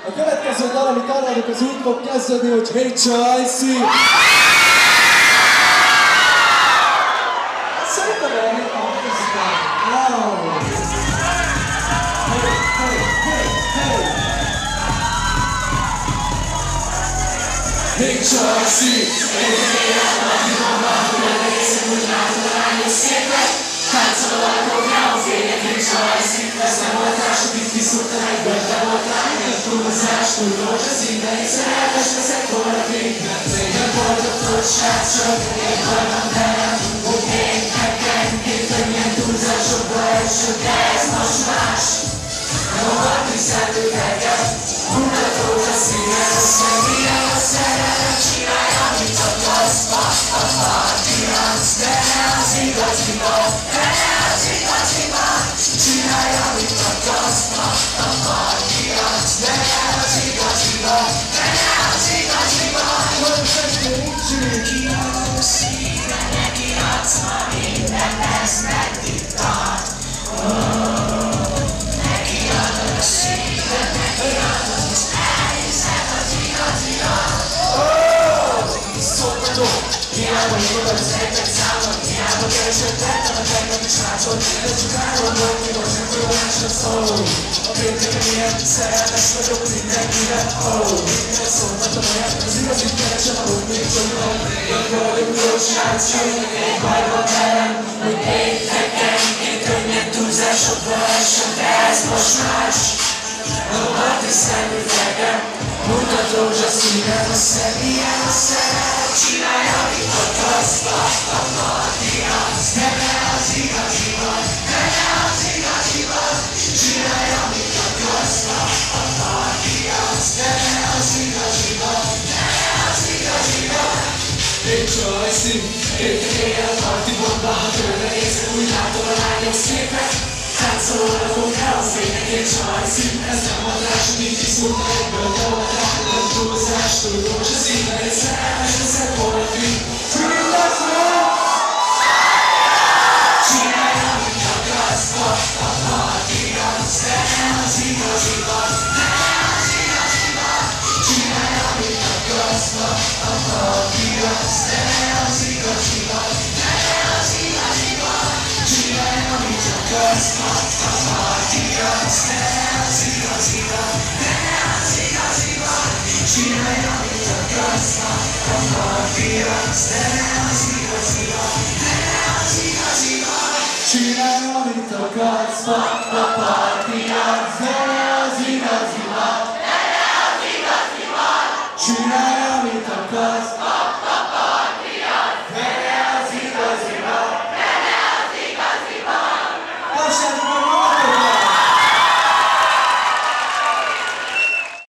A következő dal, amit arra az úgy fog kezdődni, hogy Hey Chelsea! Szerintem elég hangoznak. Wow! Hey, hey, hey, hey! Hey Chelsea! Táncolok, fények, Hey Chelsea! Ez nem volt rá, sok itt kiszúrtam egyből, te voltál, minden túlzás, túl volt az ide, egyszer elves leszek valaki. Téged boldogtól, srácok, én hajlam helyem, úgy énekek, én könnyen túlzásokba esök, de ez most más. Nem a valaki szemüveget, mutató a szívem, személyen a szerelem, csinálj, amit akarsz, a partyans, de ne az igaziban, de ne az igaziban, csinálj, amit akarsz, a partyans, de ne az igaziban, de ne az igaziban. Kiadom szíve, neki adsz, ma minden lesz megtittan. Neki adod a szívet, neki adod, és elhiszed az igaziban. Szoktatok, hiába hívod az egyet számot, hiába keresett tettem a tegnap is látszol, de csak elmondom, hogy most nem tudom másra szólni. A pénteken ilyen szerelmes vagyok mindenkire, minden szólhatom olyan, az igazit keresem, ahogy még tudom. Én vagyok jó srácok, én bajban velem, hogy pénteken én könnyen túlzásokba esem, de ez most más. A parti szemüvegem, mutat rózsaszínen a személyen a szerelem, csinálj, amit akarsz, a partyans, de ne az igaziban, de ne az igaziban, csinálj, amit akarsz, a partyans, de ne az igaziban, de ne az igaziban. Hey Chelsea, éjjel a partibomba, ha tőle nézek, úgy látom a lányok szépek. Táncolok, fények, Hey Chelsea, ez nem adás, mint kiszúrta egyből, de volt rá, nem túlzás, tudós az ide, egy szerelmes leszek valaki. Csinálj, amit akarsz, a partyans, de ne az igaziban, de ne az igaziban. Csinálj, amit akarsz, a partyans, de ne az igaziban, de ne az igaziban. Csinálj, amit akarsz, a partyans, de ne az igaziban, de ne az igaziban. Csinálj, amit akarsz, a partyans, de ne az igaziban, de ne az igaziban. Csinálj, amit akarsz, a partyans, de ne az igaziban.